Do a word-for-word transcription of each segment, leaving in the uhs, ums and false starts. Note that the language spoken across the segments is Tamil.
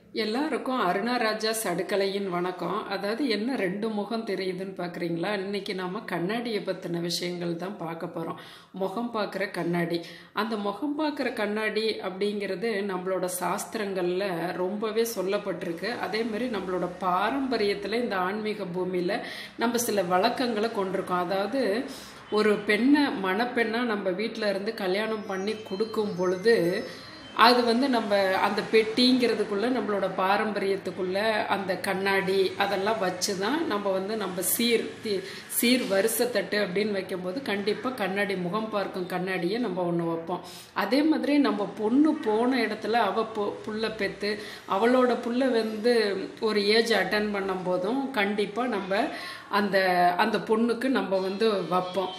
எல்லாருக்கும் அருணா ராஜாஸ் அடுக்கலையின் வணக்கம். அதாவது என்ன ரெண்டு முகம் தெரியுதுன்னு பார்க்குறீங்களா? இன்னைக்கு நாம கண்ணாடியை பற்றின விஷயங்கள் தான் பார்க்க போகிறோம். முகம் பார்க்குற கண்ணாடி. அந்த முகம் பார்க்குற கண்ணாடி அப்படிங்கிறது நம்மளோட சாஸ்திரங்களில் ரொம்பவே சொல்லப்பட்டிருக்கு. அதே மாதிரி நம்மளோட பாரம்பரியத்தில் இந்த ஆன்மீக பூமியில் நம்ம சில வழக்கங்களை கொண்டிருக்கோம். அதாவது ஒரு பெண்ணை மணப்பெண்ணாக நம்ம வீட்டில் இருந்து கல்யாணம் பண்ணி கொடுக்கும் பொழுது அது வந்து நம்ம அந்த பெட்டிங்கிறதுக்குள்ளே நம்மளோட பாரம்பரியத்துக்குள்ளே அந்த கண்ணாடி அதெல்லாம் வச்சு தான் நம்ம வந்து நம்ம சீர் தி சீர் வரிசைத்தட்டு அப்படின்னு வைக்கும்போது கண்டிப்பாக கண்ணாடி முகம் பார்க்கும் கண்ணாடியை நம்ம ஒன்று வைப்போம். அதே மாதிரி நம்ம பொண்ணு போன இடத்துல அவள் பொ புள்ள பெற்று அவளோட புள்ள வந்து ஒரு ஏஜ் அட்டன் பண்ணும் போதும் கண்டிப்பாக நம்ம அந்த அந்த பொண்ணுக்கு நம்ம வந்து வைப்போம்.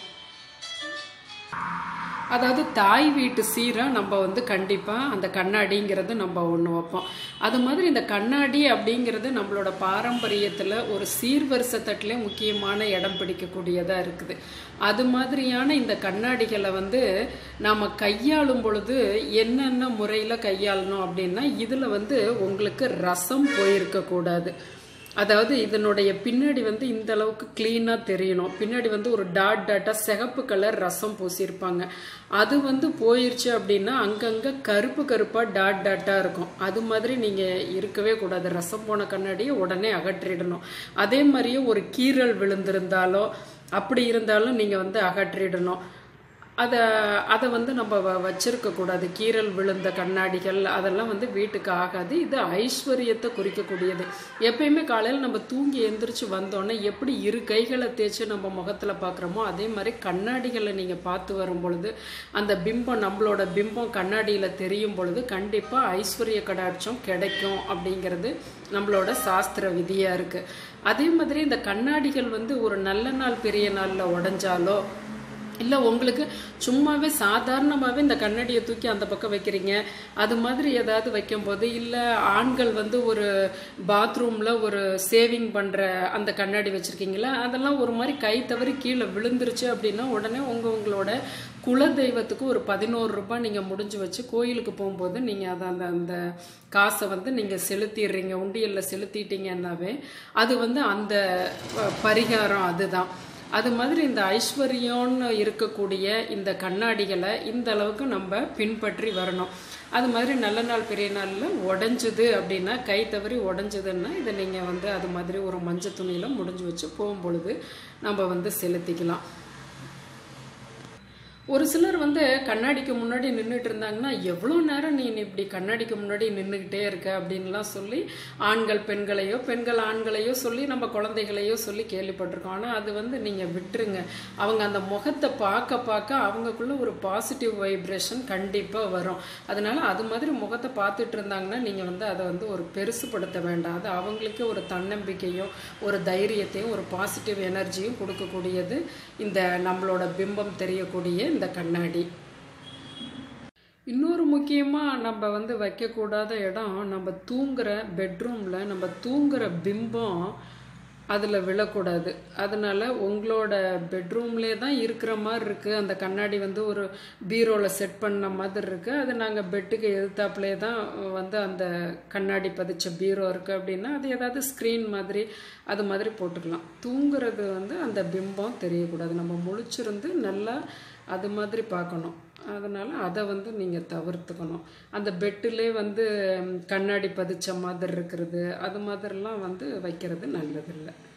அதாவது தாய் வீட்டு சீராக நம்ம வந்து கண்டிப்பாக அந்த கண்ணாடிங்கிறது நம்ம ஒன்று வைப்போம். அது மாதிரி இந்த கண்ணாடி அப்படிங்கிறது நம்மளோட பாரம்பரியத்தில் ஒரு சீர்வரிசை தட்டிலே முக்கியமான இடம் பிடிக்கக்கூடியதாக இருக்குது. அது மாதிரியான இந்த கண்ணாடிகளை வந்து நாம் கையாளும் பொழுது என்னென்ன முறையில் கையாளணும் அப்படின்னா, இதில் வந்து உங்களுக்கு ரசம் போயிருக்கக்கூடாது. அதாவது இதனுடைய பின்னாடி வந்து இந்த அளவுக்கு கிளீனாக தெரியணும். பின்னாடி வந்து ஒரு டாட் டாட்டாக சிகப்பு கலர் ரசம் பூசியிருப்பாங்க. அது வந்து போயிடுச்சு அப்படின்னா அங்கங்கே கருப்பு கருப்பாக டாட் டாட்டாக இருக்கும். அது மாதிரி நீங்கள் இருக்கவே கூடாது. ரசம் போன கண்ணாடியை உடனே அகற்றிடணும். அதே மாதிரியே ஒரு கீறல் விழுந்திருந்தாலோ அப்படி இருந்தாலும் நீங்கள் வந்து அகற்றிடணும். அதை அதை வந்து நம்ம வ வச்சிருக்கக்கூடாது. கீறல் விழுந்த கண்ணாடிகள் அதெல்லாம் வந்து வீட்டுக்கு ஆகாது. இது ஐஸ்வர்யத்தை குறிக்கக்கூடியது. எப்பயுமே காலையில் நம்ம தூங்கி எழுந்திரிச்சு வந்தோடனே எப்படி இரு கைகளை தேய்ச்சி நம்ம முகத்தில் பார்க்குறோமோ அதே மாதிரி கண்ணாடிகளை நீங்கள் பார்த்து வரும் பொழுது அந்த பிம்பம் நம்மளோட பிம்பம் கண்ணாடியில் தெரியும் பொழுது கண்டிப்பாக ஐஸ்வர்ய கடாட்சம் கிடைக்கும் அப்படிங்கிறது நம்மளோட சாஸ்திர விதியாக இருக்குது. அதே மாதிரி இந்த கண்ணாடிகள் வந்து ஒரு நல்ல நாள் பெரிய நாளில் உடஞ்சாலோ இல்லை உங்களுக்கு சும்மாவே சாதாரணமாகவே இந்த கண்ணாடியை தூக்கி அந்த பக்கம் வைக்கிறீங்க அது மாதிரி ஏதாவது வைக்கும்போது, இல்லை ஆண்கள் வந்து ஒரு பாத்ரூமில் ஒரு சேவிங் பண்ணுற அந்த கண்ணாடி வச்சுருக்கீங்களா, அதெல்லாம் ஒரு மாதிரி கை தவறி கீழே விழுந்துருச்சு அப்படின்னா உடனே உங்கள் உங்களோட குலதெய்வத்துக்கு ஒரு பதினோரு ரூபாய் நீங்கள் முடிஞ்சு வச்சு கோயிலுக்கு போகும்போது நீங்கள் அதை அந்த அந்த காசை வந்து நீங்கள் செலுத்திடுறீங்க, உண்டியலில் செலுத்திட்டீங்கன்னாவே அது வந்து அந்த பரிகாரம் அதுதான். அது மாதிரி இந்த ஐஸ்வர்யம்னு இருக்கக்கூடிய இந்த கண்ணாடிகளை இந்த அளவுக்கு நம்ம பின்பற்றி வரணும். அது மாதிரி நல்ல நாள் பெரிய நாளில் உடஞ்சுது அப்படின்னா, கை தவறி உடஞ்சதுன்னா இதை நீங்கள் வந்து அது மாதிரி ஒரு மஞ்சள் துணியில் முடிஞ்சு வச்சு போகும்பொழுது நம்ம வந்து செலுத்திக்கலாம். ஒரு சிலர் வந்து கண்ணாடிக்கு முன்னாடி நின்றுட்டு இருந்தாங்கன்னா, எவ்வளோ நேரம் நீ இப்படி கண்ணாடிக்கு முன்னாடி நின்றுக்கிட்டே இருக்க அப்படின்லாம் சொல்லி ஆண்கள் பெண்களையோ பெண்கள் ஆண்களையோ சொல்லி நம்ம குழந்தைகளையோ சொல்லி கேள்விப்பட்டிருக்கோம். ஆனால் அது வந்து நீங்கள் விட்டுருங்க. அவங்க அந்த முகத்தை பார்க்க பார்க்க அவங்களுக்குள்ள ஒரு பாசிட்டிவ் வைப்ரேஷன் கண்டிப்பாக வரும். அதனால அது மாதிரி முகத்தை பார்த்துட்டு இருந்தாங்கன்னா நீங்கள் வந்து அதை வந்து ஒரு பெருசுப்படுத்த வேண்டாம். அது அவங்களுக்கே ஒரு தன்னம்பிக்கையும் ஒரு தைரியத்தையும் ஒரு பாசிட்டிவ் எனர்ஜியும் கொடுக்கக்கூடியது இந்த நம்மளோட பிம்பம் தெரியக்கூடிய இந்த கண்ணாடி. இன்னொரு முக்கியமாக நம்ம வந்து வைக்கக்கூடாத இடம், நம்ம தூங்குற பெட்ரூமில் நம்ம தூங்குற பிம்பம் அதில் விழக்கூடாது. அதனால் உங்களோட பெட்ரூம்லே தான் இருக்கிற மாதிரி இருக்குது. அந்த கண்ணாடி வந்து ஒரு பீரோவில் செட் பண்ண மாதிரி இருக்குது. அது நாங்கள் பெட்டுக்கு எதிர்த்தாப்புலே தான் வந்து அந்த கண்ணாடி பதிச்ச பீரோ இருக்குது அப்படின்னா அது ஏதாவது ஸ்க்ரீன் மாதிரி அது மாதிரி போட்டுக்கலாம். தூங்குறது வந்து அந்த பிம்பம் தெரியக்கூடாது. நம்ம முழிச்சிருந்து நல்லா அது மாதிரி பார்க்கணும். அதனால் அதை வந்து நீங்கள் தவிர்த்துக்கணும். அந்த பெட்டிலே வந்து கண்ணாடி பதிச்ச மாதிரி இருக்கிறது அது மாதிரிலாம் வந்து வைக்கிறது நல்லதில்லை.